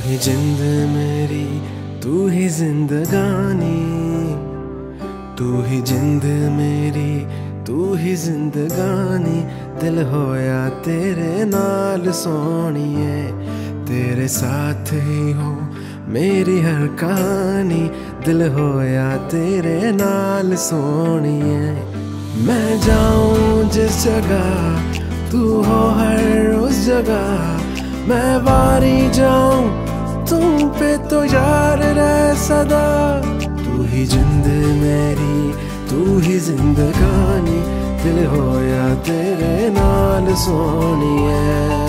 ही जिंद मेरी, तू ही जिंदगानी, तू ही जिंद मेरी, तू ही जिंदगानी। दिल होया तेरे नाल सोहणिए, तेरे साथ ही हो मेरी हर कहानी। दिल होया तेरे नाल सोहणिए। मैं जाऊं जिस जगह तू हो हर उस जगह, मैं वारी जाऊं तुम पे तो यार रह सदा। तू ही जिंद मेरी, तू ही जिंदगानी। दिल होया तेरे नाल सोहणिए।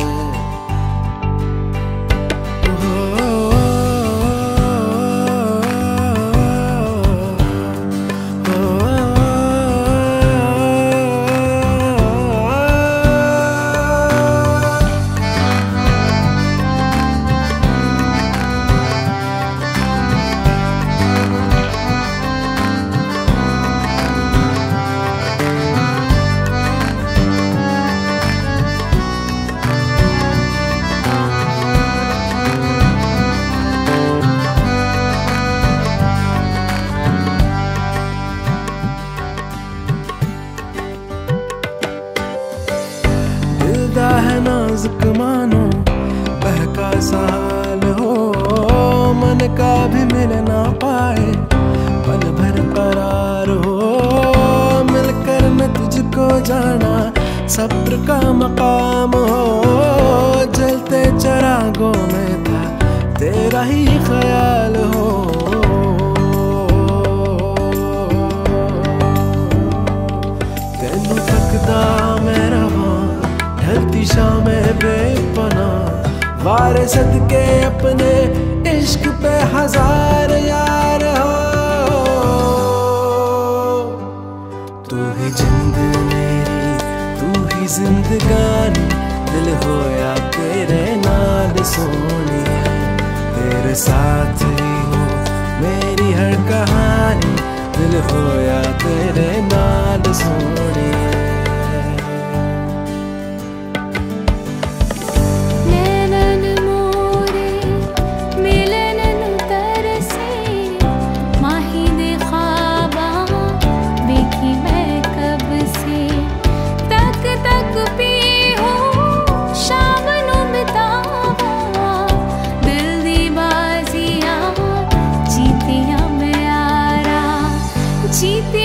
है नाजुक मानो बहका सा हाल हो, मन का भी मिल ना पाए पल भर करार हो। मिलकर मैं तुझको जाना सब्र का मकाम हो, जलते चरागों में था तेरा ही ख्याल हो। तेनू तकदा मैं रहा ढलती शामें बेपना, वारे सदके अपने इश्क पे हजार यार हो। तू ही जिंद मेरी, तू ही जिंदगानी। दिल होया तेरे नाल सोहणिए, तेरे साथ ही हो मेरी हर कहानी। दिल होया तेरे नाल सोहणिए। जीते